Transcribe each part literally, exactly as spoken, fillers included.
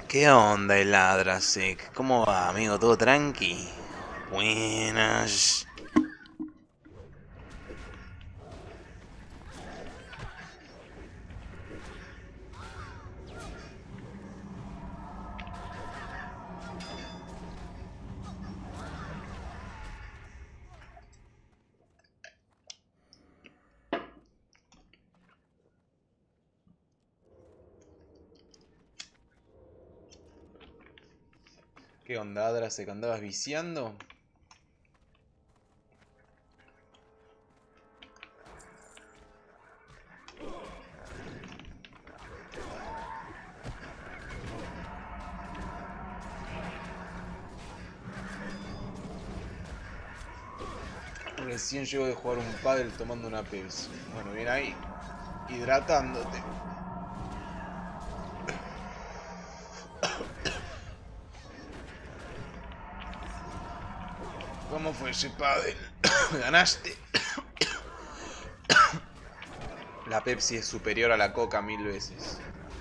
¿Qué onda, el Ladrasec? ¿Cómo va, amigo? ¿Todo tranqui? Buenas. ¿Qué onda, Ladrasec? ¿Andabas viciando? Recién llego de jugar un pádel tomando una Pepsi. Bueno, bien ahí, hidratándote. ¿Cómo fue ese pádel? ¿Ganaste? La Pepsi es superior a la Coca mil veces.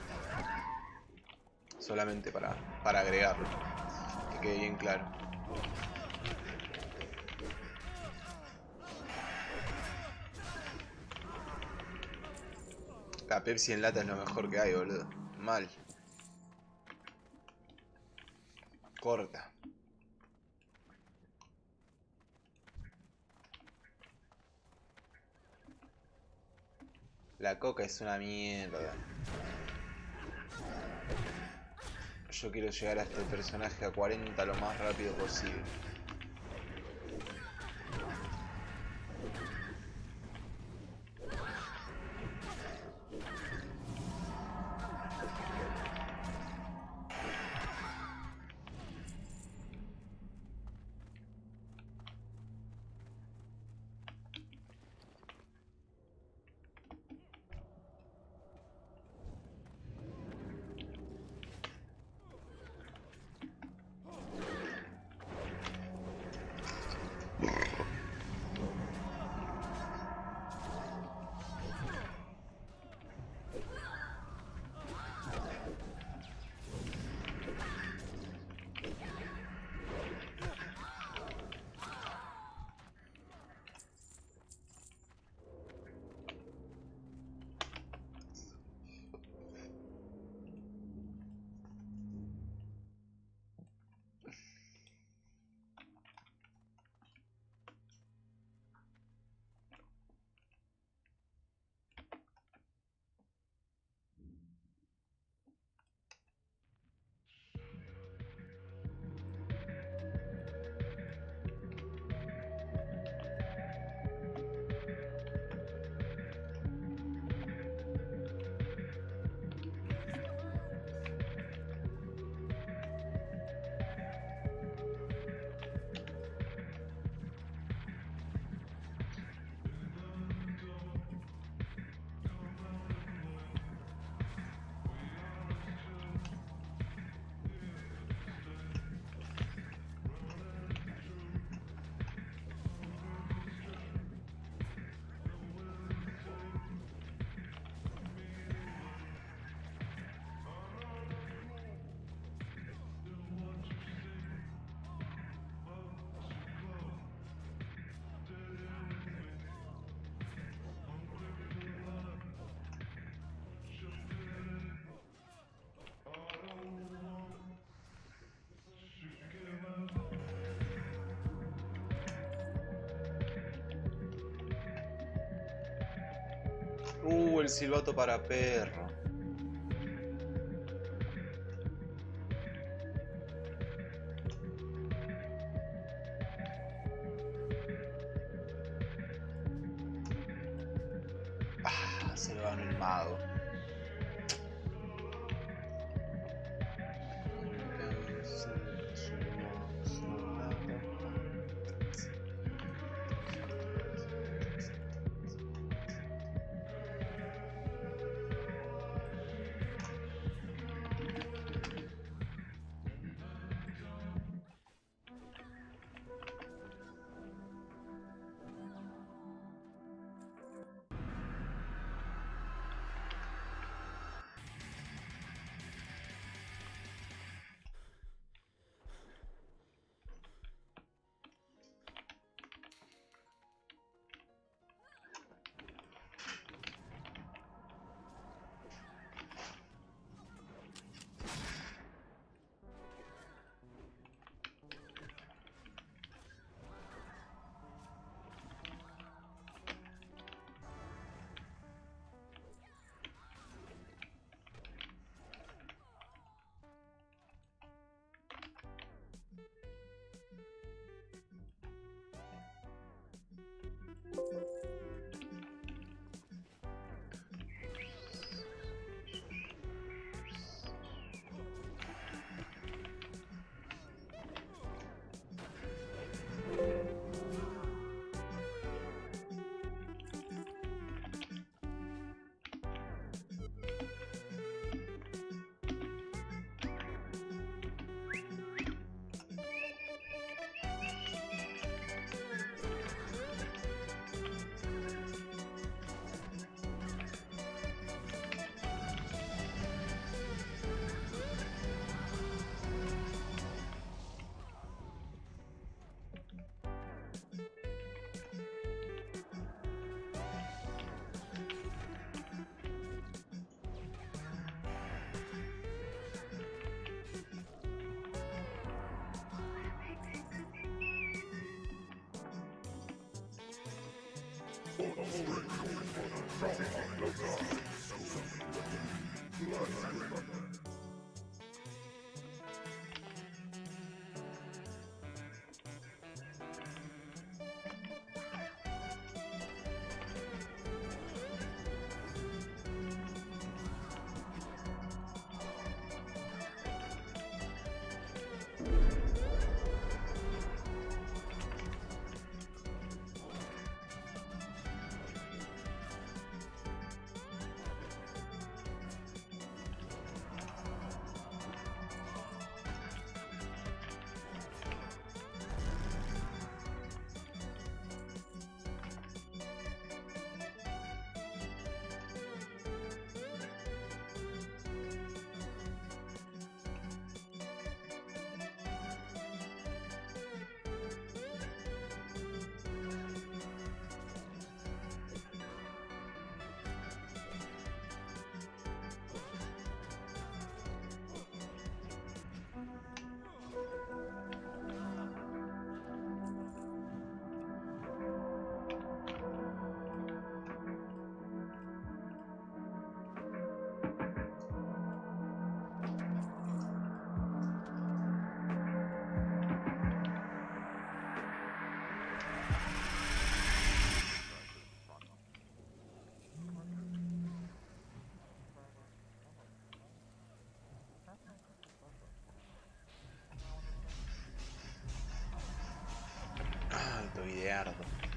Solamente para, para agregarlo. Que quede bien claro. La Pepsi en lata es lo mejor que hay, boludo. Mal. Corta. La Coca es una mierda. Yo quiero llegar a este personaje a cuarenta lo más rápido posible. Uh, el silbato para perro. Ah, se lo ganó el mago. Ideardo.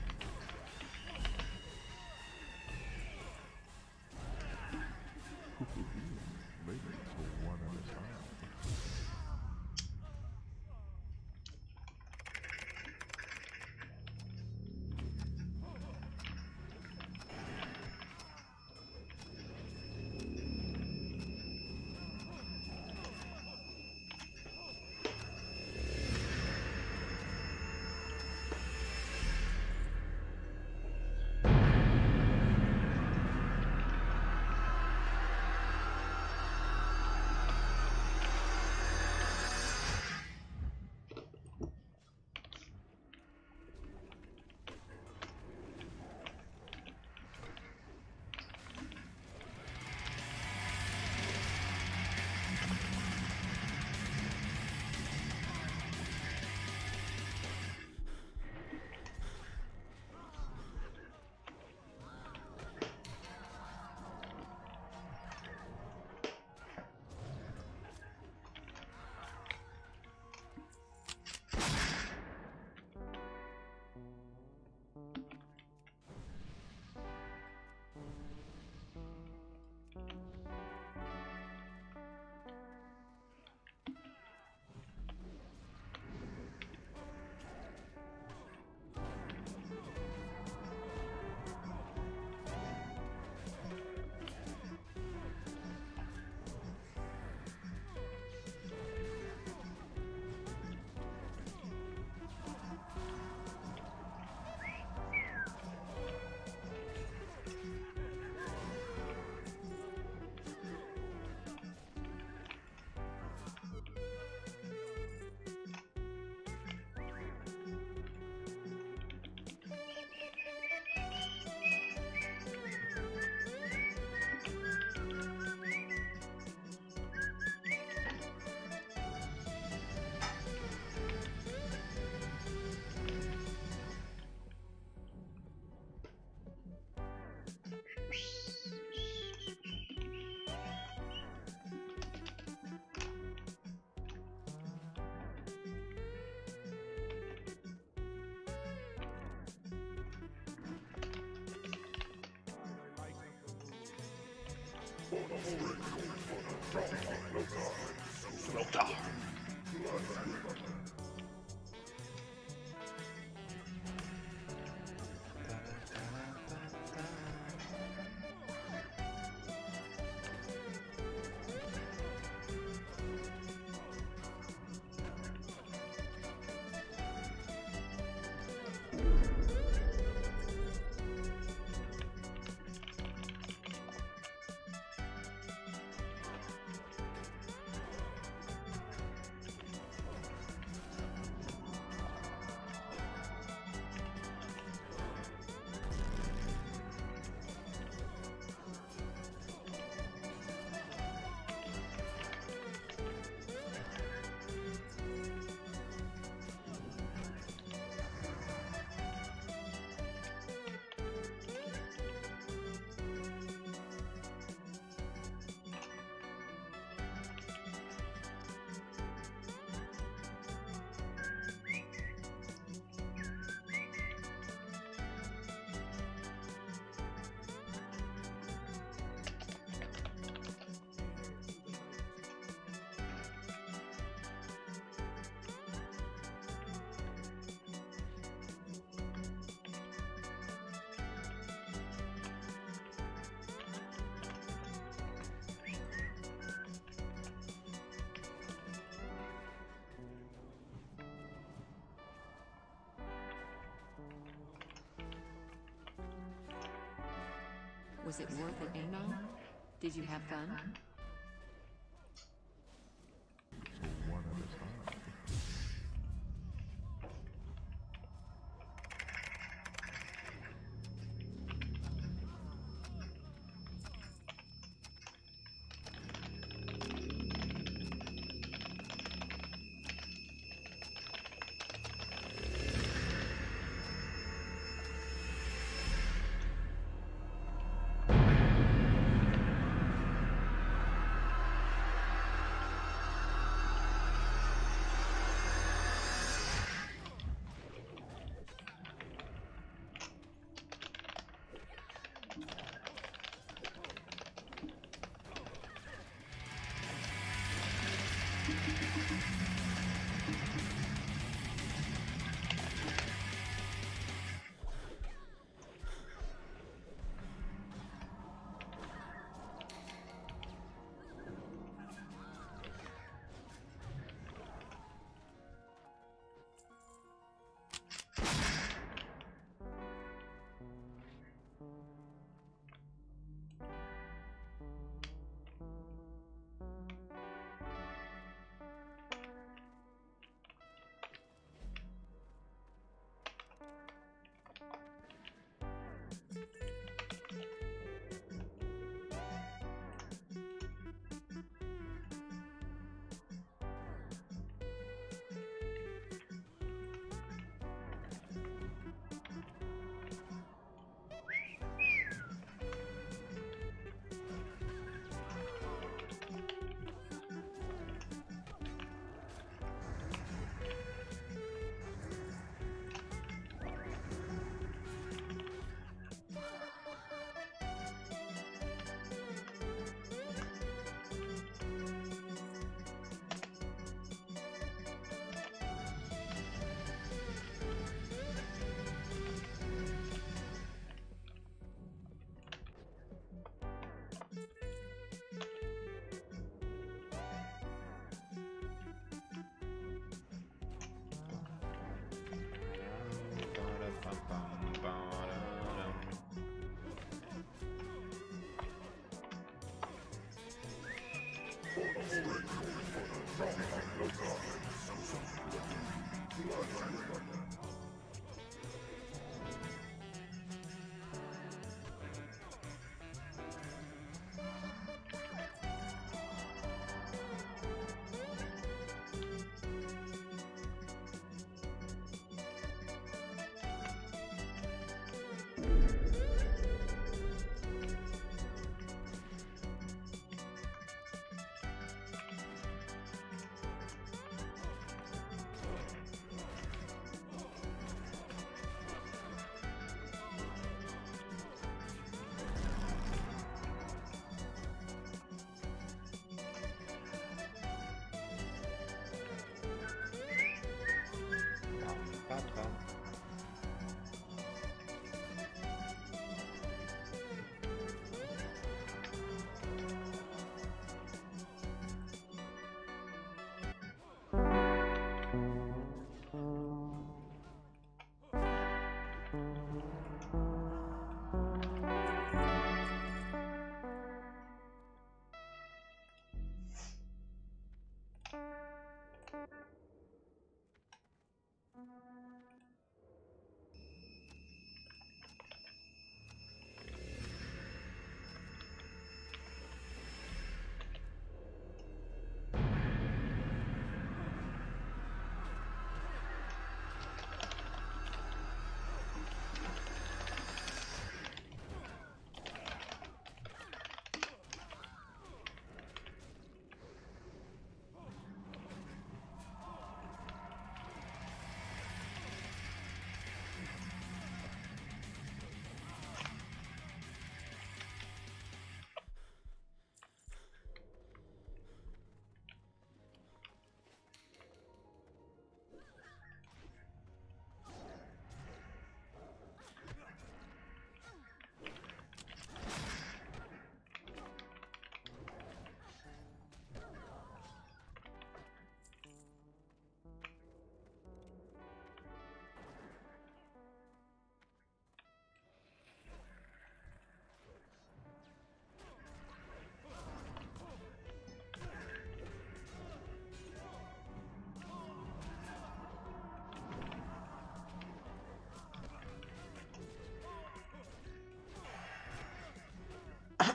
Lothar. Was it worth it, Anon? Did you have fun? One at a time.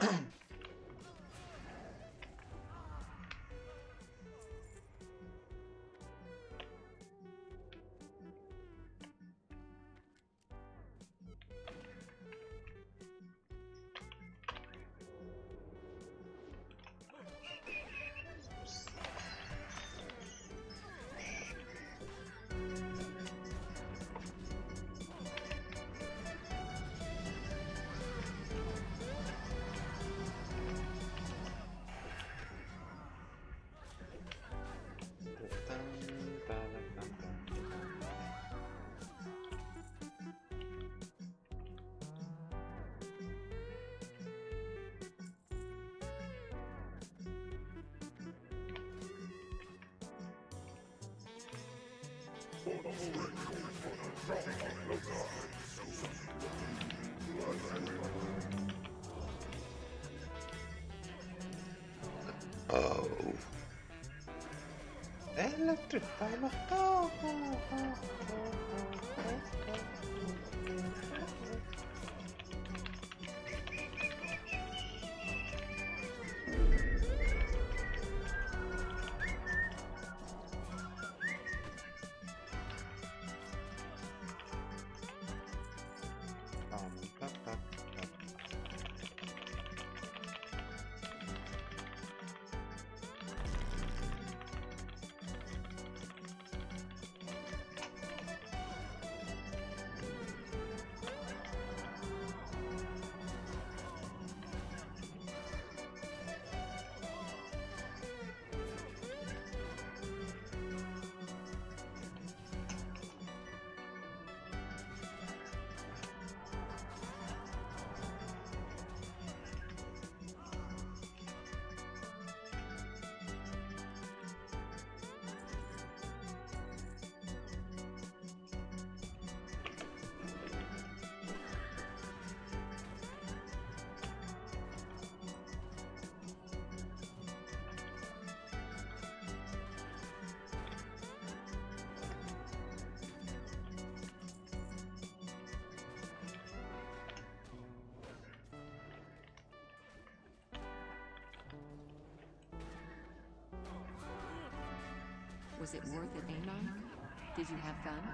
Oh. Electrify my heart. Was it worth it, Anon? Did you have fun?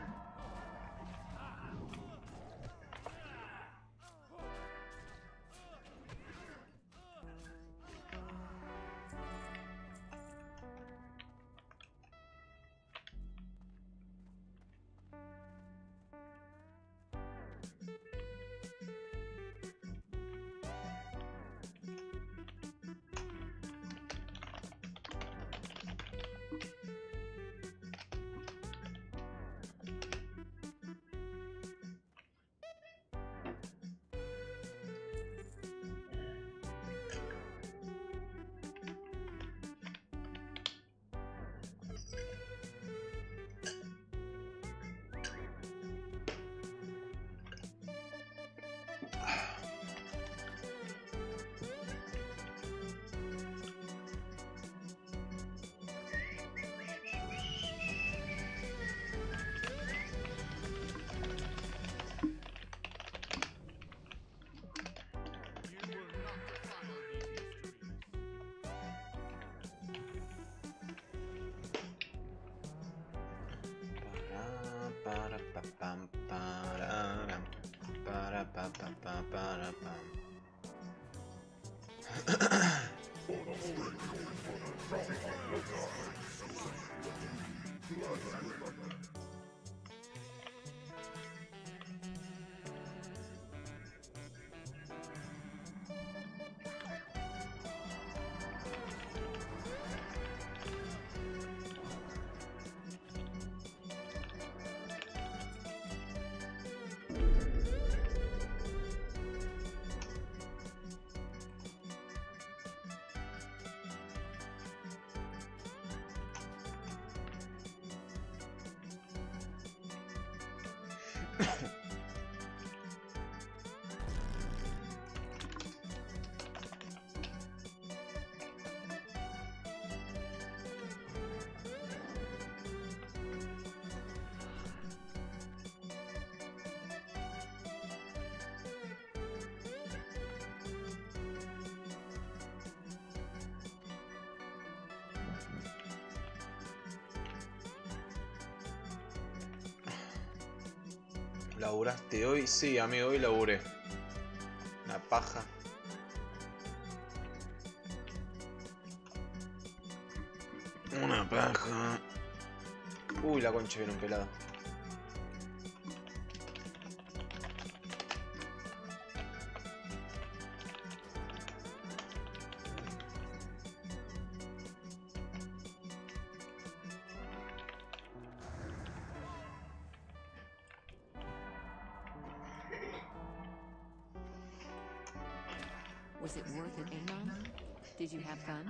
¿Laburaste hoy? Sí, amigo, hoy laburé. Una paja. Una paja. Uy, la concha viene un pelado. Was it worth it, Anon? Did you have fun?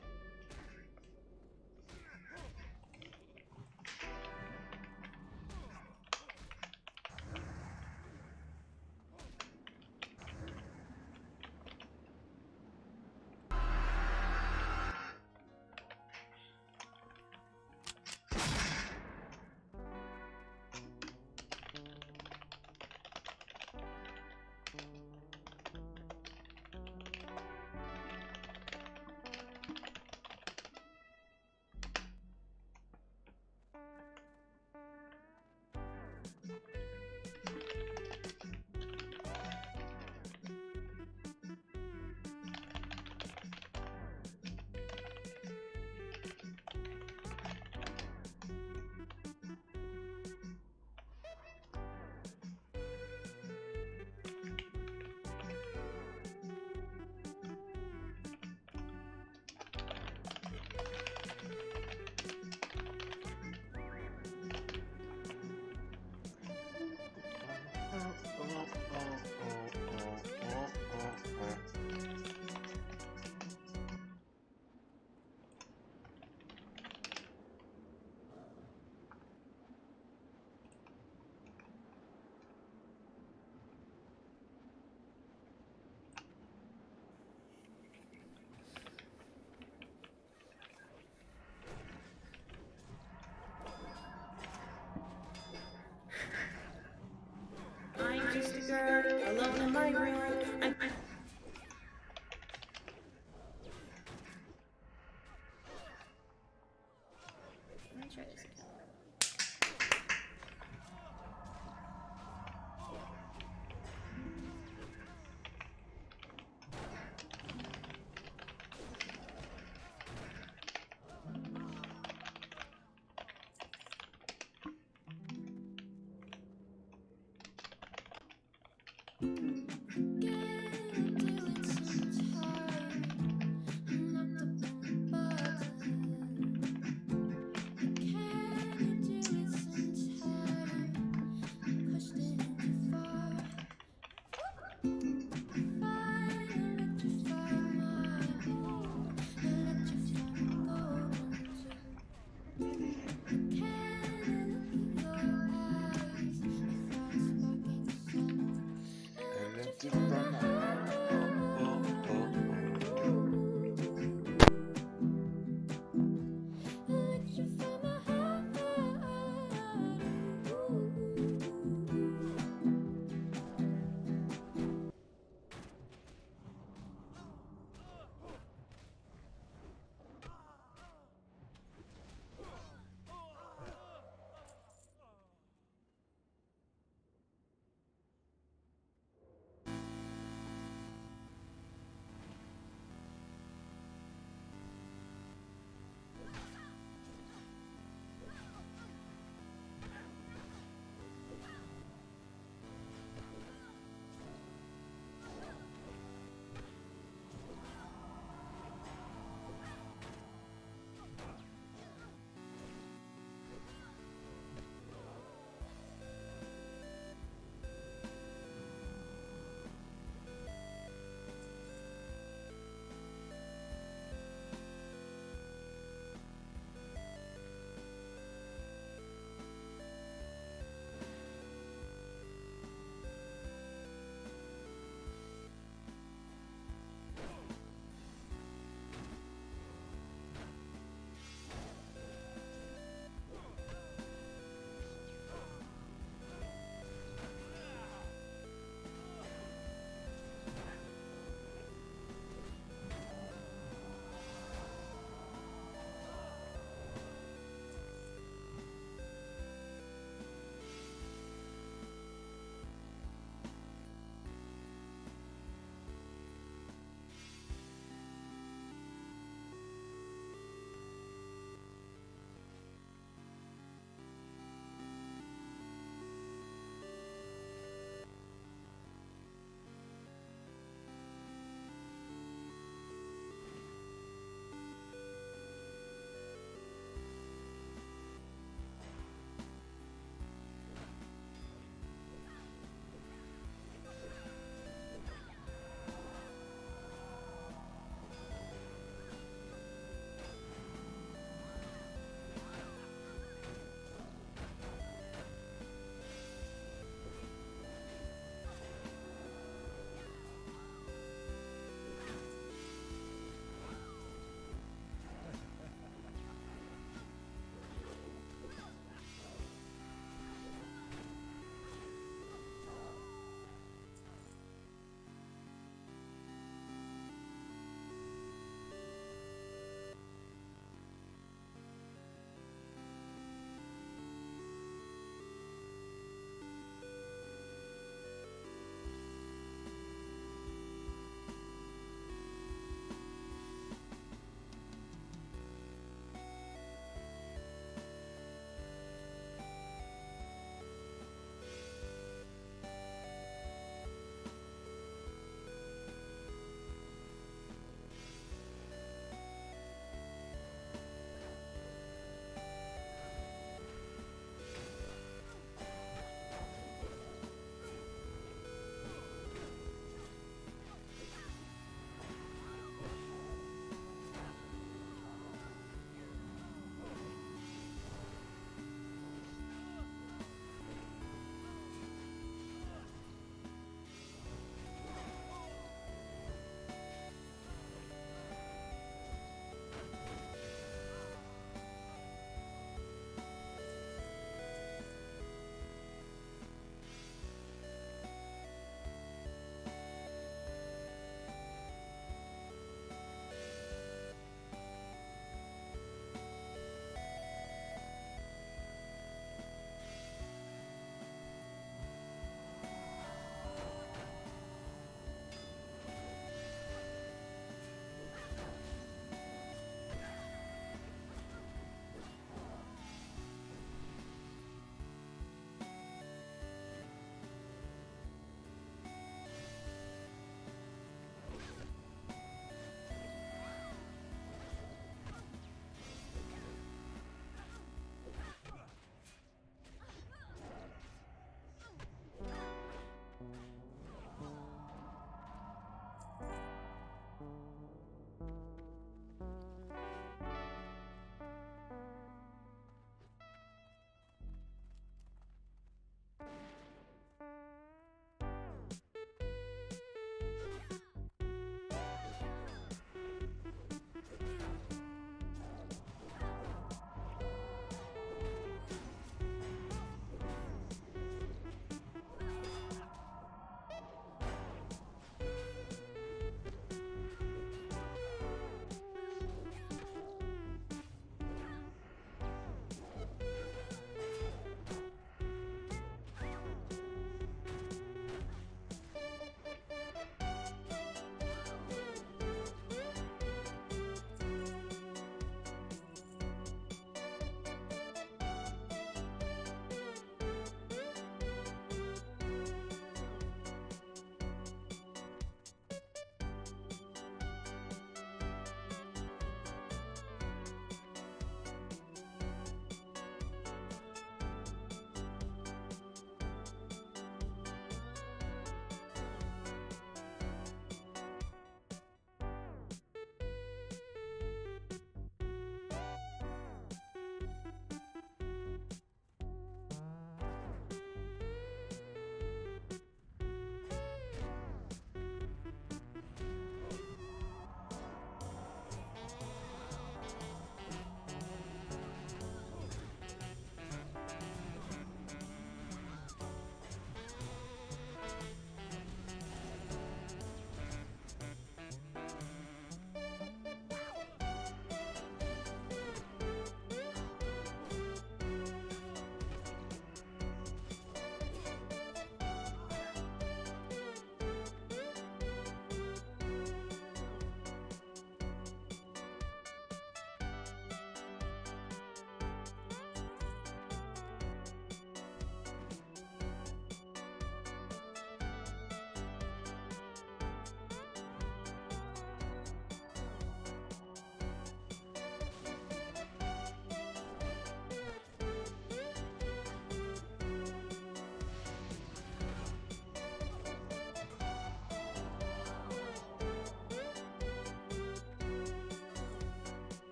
I'm just a girl alone in my room. I'm, I'm Let me try this again.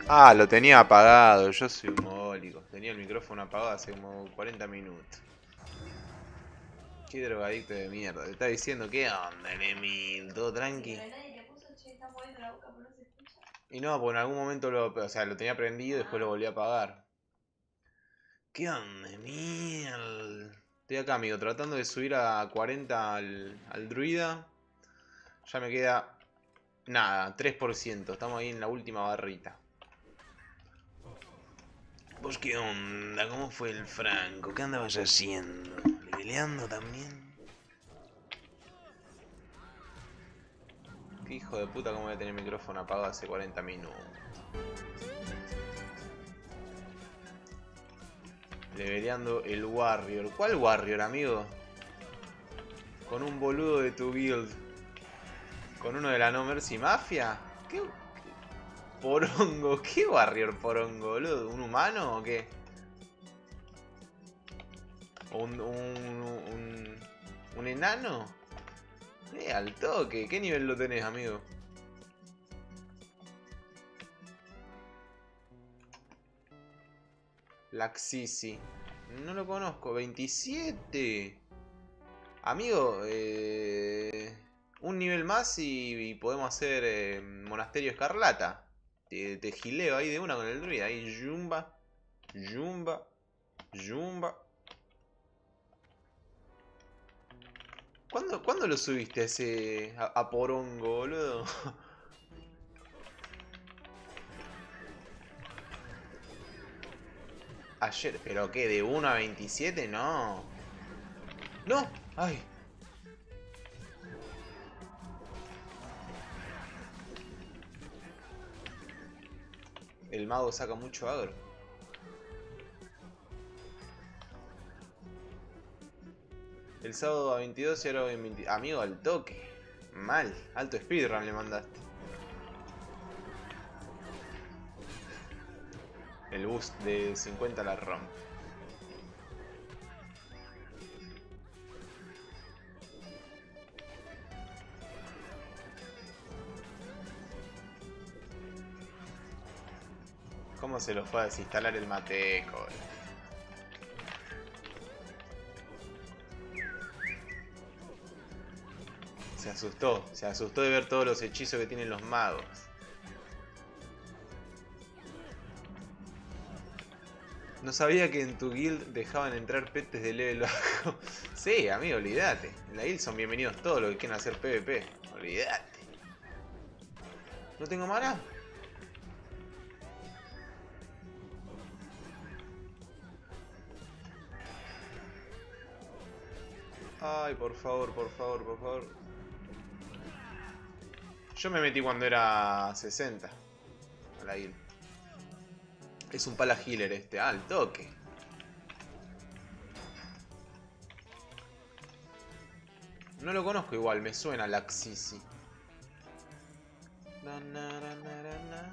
Ah, lo tenía apagado. Yo soy un mogólico. Tenía el micrófono apagado hace como cuarenta minutos. Qué drogadicto de mierda. Te está diciendo, ¿qué onda, Emil? ¿Todo tranqui? Y no, porque en algún momento lo, o sea, lo tenía prendido y después lo volví a apagar. ¿Qué onda, Emil? Estoy acá, amigo, tratando de subir a cuarenta al, al druida. Ya me queda... nada, tres por ciento. Estamos ahí en la última barrita. ¿Vos qué onda? ¿Cómo fue el Franco? ¿Qué andabas haciendo? ¿Leveleando también? Qué hijo de puta, cómo voy a tener el micrófono apagado hace cuarenta minutos. Leveleando el Warrior. ¿Cuál Warrior, amigo? Con un boludo de tu guild. ¿Con uno de la No Mercy Mafia? ¿Qué? ¿Qué? Porongo. ¿Qué Warrior porongo, boludo? ¿Un humano o qué? ¿O un, un, un, un enano? Eh, al toque. ¿Qué nivel lo tenés, amigo? Laxisi. No lo conozco. veintisiete. Amigo, eh, un nivel más y, y podemos hacer eh, Monasterio Escarlata. Te, te gileo ahí de una con el druida. Ahí, Jumba. Jumba. Jumba. ¿Cuándo, ¿cuándo lo subiste a ese... a, a Porongo, boludo? Ayer, ¿pero qué? ¿De uno a veintisiete? No. ¡No! ¡Ay! El mago saca mucho agro. El sábado a veintidós y ahora a veinte... Amigo, al toque. Mal. Alto speedrun le mandaste. El boost de cincuenta la rompe. ¿Cómo se lo fue a desinstalar el mateco? Se asustó, se asustó de ver todos los hechizos que tienen los magos. No sabía que en tu guild dejaban entrar petes de level bajo. Sí, amigo, olvídate. En la guild son bienvenidos todos los que quieren hacer PvP. Olvídate. ¿No tengo mana? Ay, por favor, por favor, por favor. Yo me metí cuando era sesenta. A la guild. Es un pala healer este. Ah, al toque. No lo conozco igual, me suena Laxisi. Na, na, na, na, na,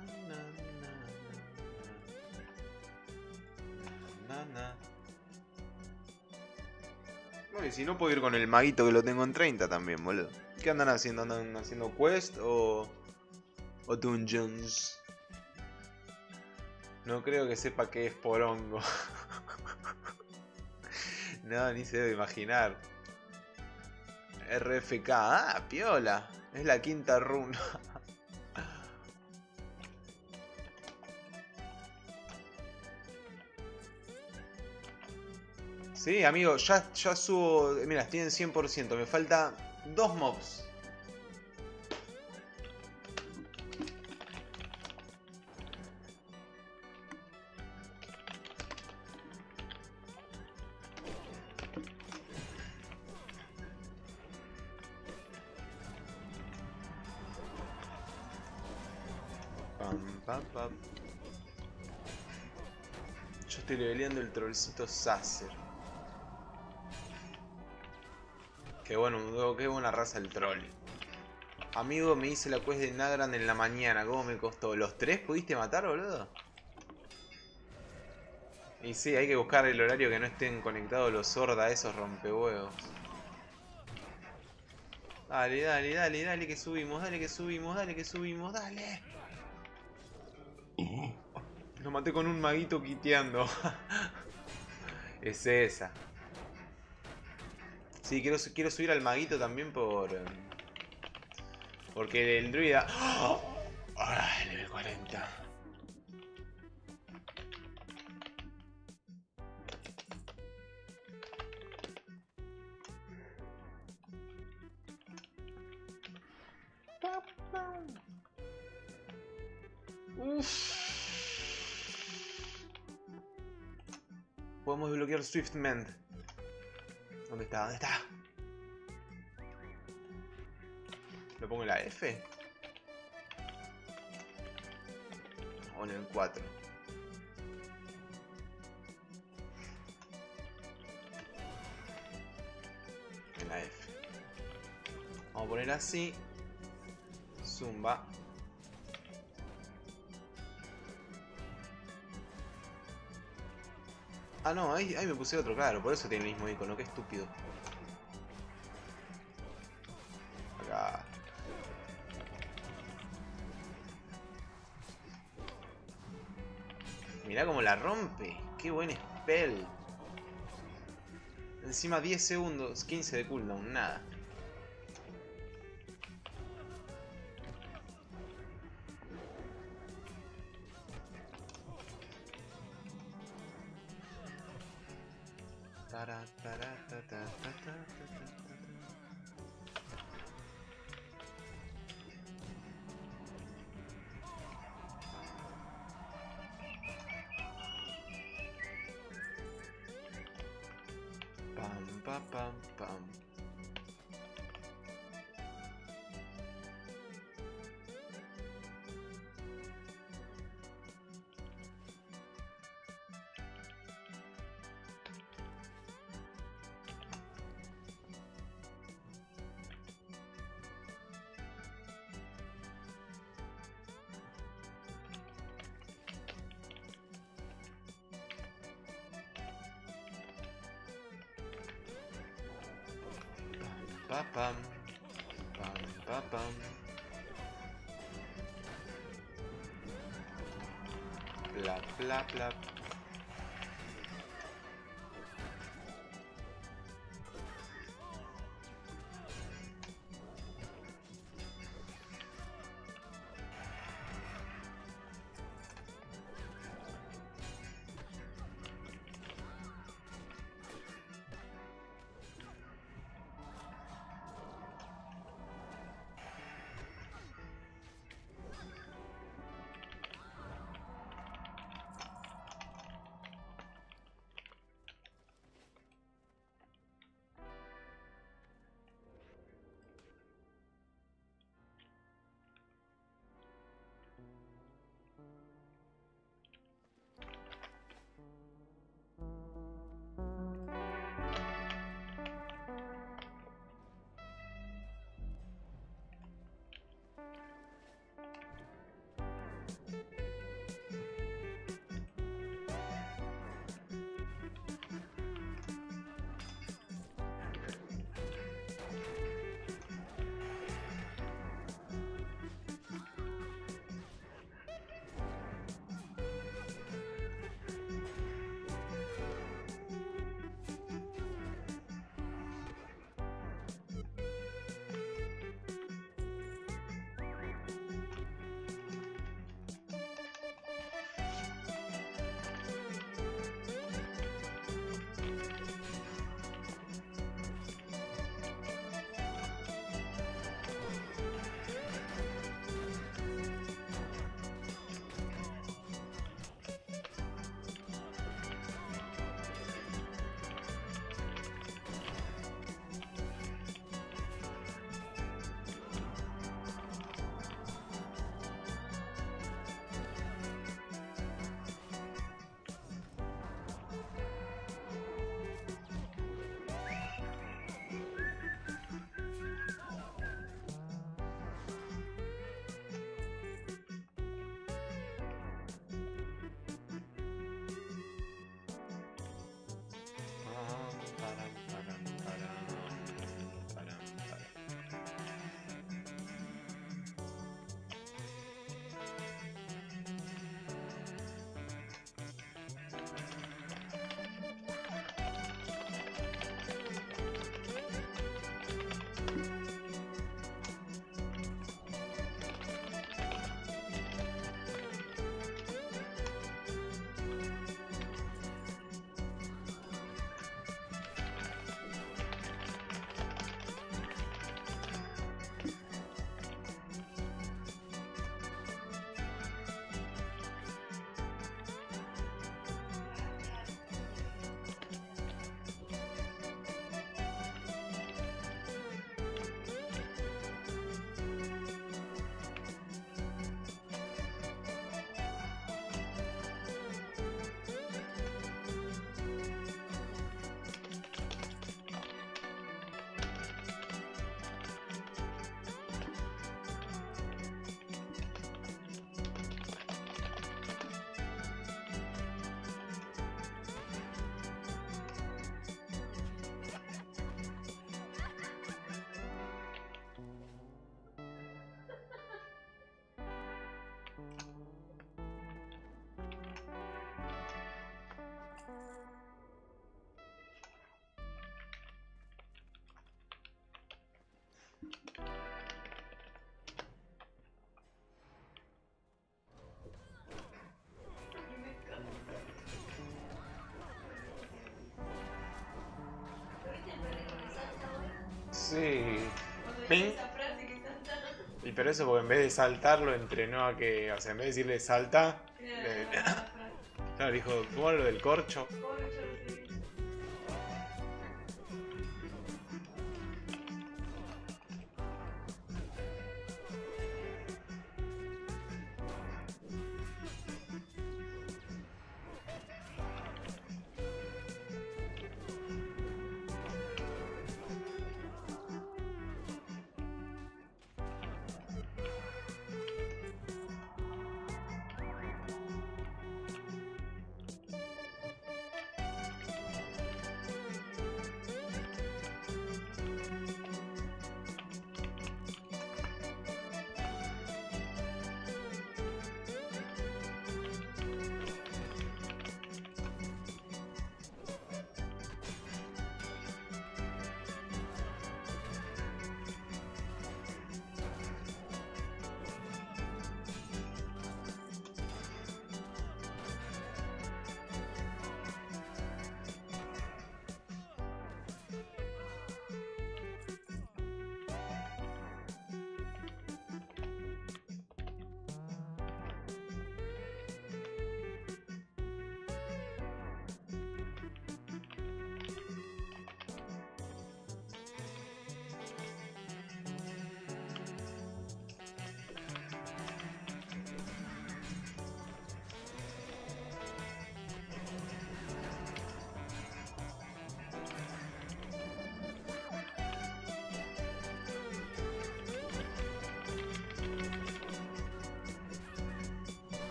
na, na. No, y si no puedo ir con el maguito que lo tengo en treinta también, boludo. ¿Qué andan haciendo? ¿Andan haciendo quest o, o dungeons? No creo que sepa qué es Porongo. No, ni se debe imaginar. R F K, ah, piola. Es la quinta runa. Sí, amigo, ya, ya subo... Mira, estoy en cien por ciento. Me falta dos mobs. Pam, pam, pam. Yo estoy leveleando el trollcito Sacer. Qué bueno, qué buena raza el troll. Amigo, me hice la quest de Nagrand en la mañana. ¿Cómo me costó? ¿Los tres pudiste matar, boludo? Y sí, hay que buscar el horario que no estén conectados los sorda esos rompehuevos. Dale, dale, dale, dale que subimos, dale que subimos, dale que subimos, dale. Lo maté con un maguito quiteando. Es esa. Sí, quiero, quiero subir al maguito también por... eh, porque el druida... ¡Oh! ¡Ah! Level cuarenta. Uff. Podemos desbloquear Swiftmend. ¿Dónde está? ¿Dónde está? ¿Lo pongo en la F? O en el cuatro. En la F. Vamos a poner así. Zumba. Ah, no, ahí, ahí me puse otro, claro, por eso tiene el mismo icono, qué estúpido. Acá. Mirá cómo la rompe, qué buen spell. Encima diez segundos, quince de cooldown, nada. Tara, tara, ta, ta, ta, ta, ta, ta. Pam, pam, pam, pam. Pa pam, pam, pa pam. Bla bla bla. Sí. Cuando Ping. dice esa frase que salta. Y pero eso porque en vez de saltarlo entrenó a que, o sea, en vez de decirle salta, Era le- la frase. claro, dijo, ¿cómo era lo del corcho? Corcho, no sé qué.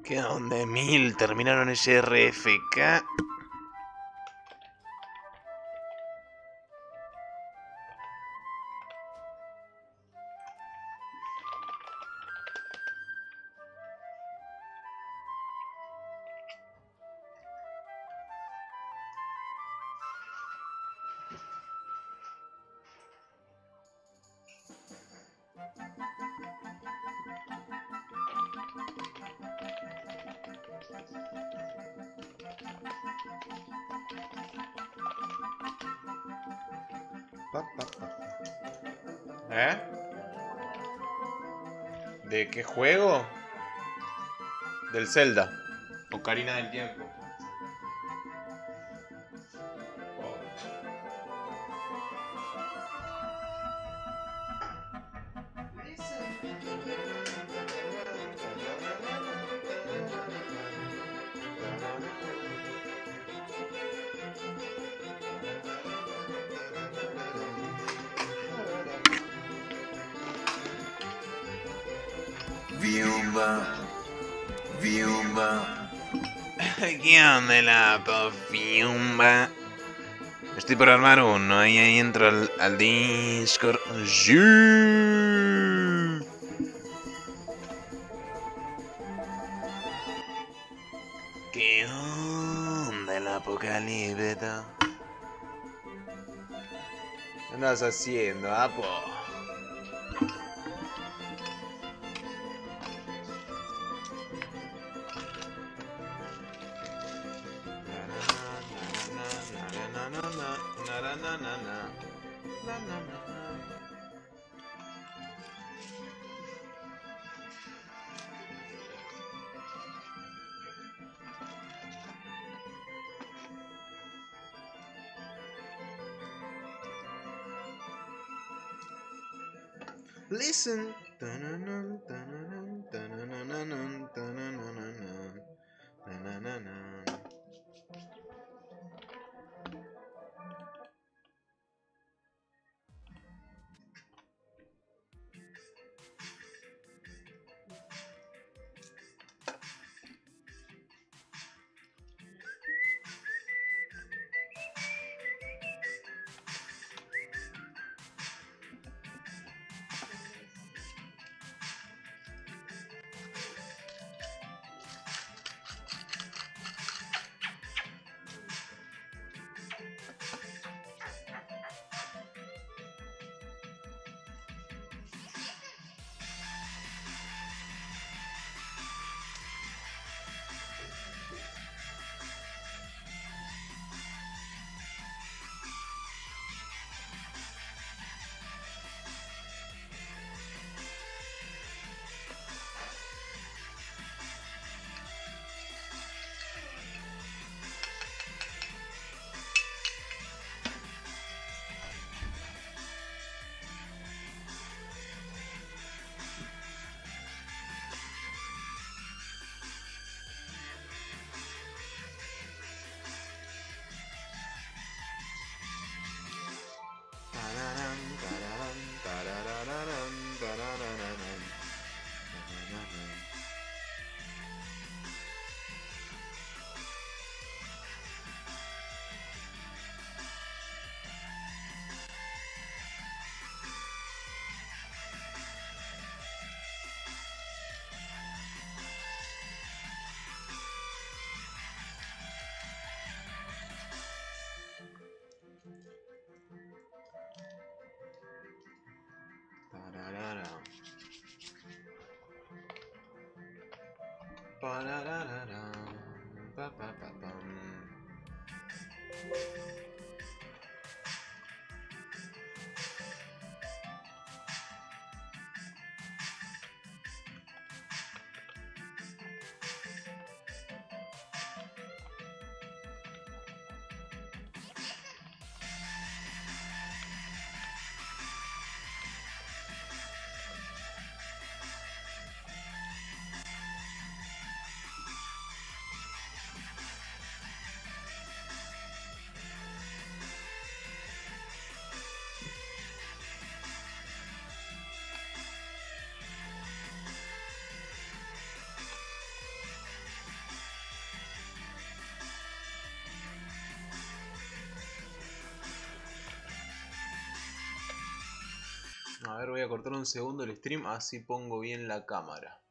¿Qué onda, Emil? Terminaron ese R F K. Pa, pa, pa. ¿Eh? ¿De qué juego? Del Zelda. Ocarina del Tiempo. Viumba, Viumba. ¿Qué onda la pofiumba? Estoy por armar uno, ahí, ahí entro al, al Discord. Sí. ¿Qué onda el apocalipto? ¿Qué andas haciendo, Apo? Listen. A ver, voy a cortar un segundo el stream, así pongo bien la cámara.